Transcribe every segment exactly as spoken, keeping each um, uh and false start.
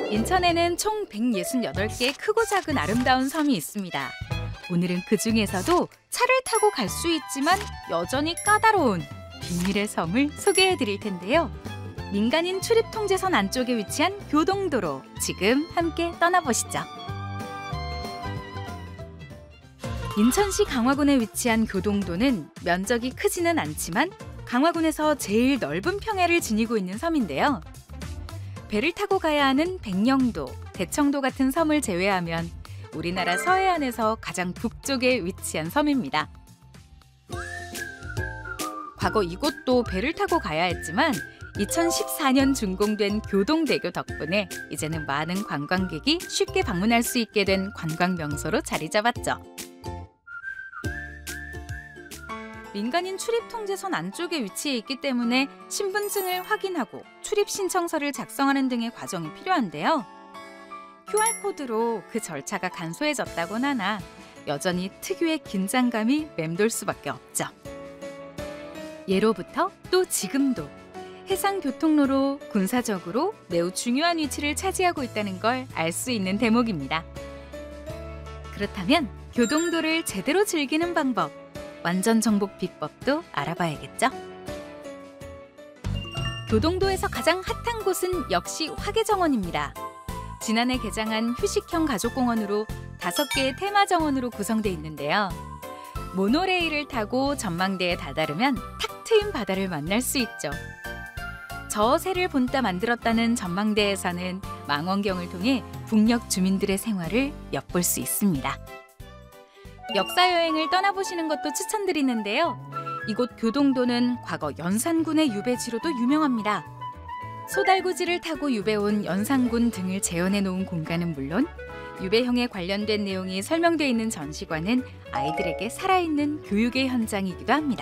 인천에는 총 백육십팔 개 크고 작은 아름다운 섬이 있습니다. 오늘은 그 중에서도 차를 타고 갈 수 있지만 여전히 까다로운 비밀의 섬을 소개해 드릴 텐데요. 민간인 출입 통제선 안쪽에 위치한 교동도로 지금 함께 떠나보시죠. 인천시 강화군에 위치한 교동도는 면적이 크지는 않지만 강화군에서 제일 넓은 평야를 지니고 있는 섬인데요. 배를 타고 가야 하는 백령도, 대청도 같은 섬을 제외하면 우리나라 서해안에서 가장 북쪽에 위치한 섬입니다. 과거 이곳도 배를 타고 가야 했지만 이천십사 년 준공된 교동대교 덕분에 이제는 많은 관광객이 쉽게 방문할 수 있게 된 관광 명소로 자리 잡았죠. 민간인 출입 통제선 안쪽에 위치해 있기 때문에 신분증을 확인하고 출입 신청서를 작성하는 등의 과정이 필요한데요. 큐알코드로 그 절차가 간소해졌다곤 하나 여전히 특유의 긴장감이 맴돌 수밖에 없죠. 예로부터 또 지금도 해상교통로로 군사적으로 매우 중요한 위치를 차지하고 있다는 걸 알 수 있는 대목입니다. 그렇다면 교동도를 제대로 즐기는 방법, 완전 정복 비법도 알아봐야겠죠? 교동도에서 가장 핫한 곳은 역시 화개정원입니다. 지난해 개장한 휴식형 가족공원으로 다섯 개의 테마정원으로 구성돼 있는데요. 모노레일을 타고 전망대에 다다르면 탁 트인 바다를 만날 수 있죠. 저 새를 본따 만들었다는 전망대에서는 망원경을 통해 북녘 주민들의 생활을 엿볼 수 있습니다. 역사 여행을 떠나보시는 것도 추천드리는데요. 이곳 교동도는 과거 연산군의 유배지로도 유명합니다. 소달구지를 타고 유배온 연산군 등을 재현해 놓은 공간은 물론 유배형에 관련된 내용이 설명되어 있는 전시관은 아이들에게 살아있는 교육의 현장이기도 합니다.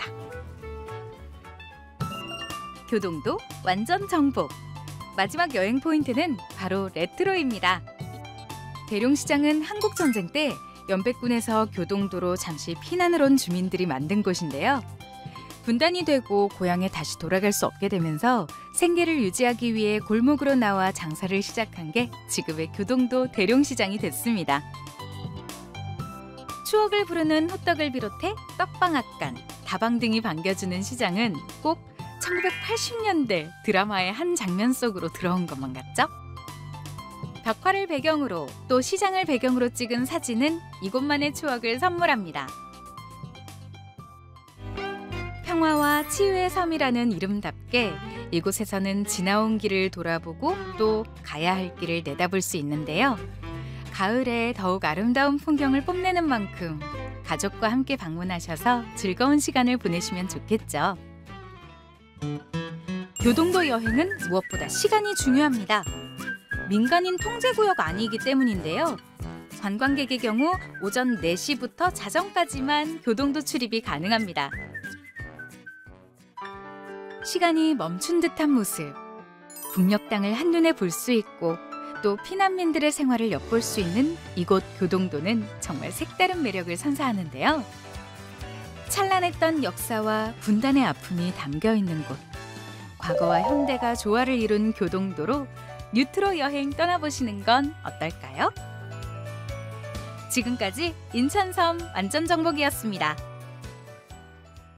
교동도 완전 정복! 마지막 여행 포인트는 바로 레트로입니다. 대룡시장은 한국전쟁 때 연백군에서 교동도로 잠시 피난을 온 주민들이 만든 곳인데요. 분단이 되고 고향에 다시 돌아갈 수 없게 되면서 생계를 유지하기 위해 골목으로 나와 장사를 시작한 게 지금의 교동도 대룡시장이 됐습니다. 추억을 부르는 호떡을 비롯해 떡방앗간, 다방 등이 반겨주는 시장은 꼭 천구백팔십 년대 드라마의 한 장면 속으로 들어온 것만 같죠? 벽화를 배경으로 또 시장을 배경으로 찍은 사진은 이곳만의 추억을 선물합니다. 평화와 치유의 섬이라는 이름답게 이곳에서는 지나온 길을 돌아보고 또 가야 할 길을 내다볼 수 있는데요. 가을에 더욱 아름다운 풍경을 뽐내는 만큼 가족과 함께 방문하셔서 즐거운 시간을 보내시면 좋겠죠. 교동도 여행은 무엇보다 시간이 중요합니다. 민간인 통제구역 아니기 때문인데요. 관광객의 경우 오전 네 시부터 자정까지만 교동도 출입이 가능합니다. 시간이 멈춘 듯한 모습, 북녘 땅을 한눈에 볼 수 있고 또 피난민들의 생활을 엿볼 수 있는 이곳 교동도는 정말 색다른 매력을 선사하는데요. 찬란했던 역사와 분단의 아픔이 담겨있는 곳, 과거와 현대가 조화를 이룬 교동도로 뉴트로 여행 떠나보시는 건 어떨까요? 지금까지 인천섬 완전정복이었습니다.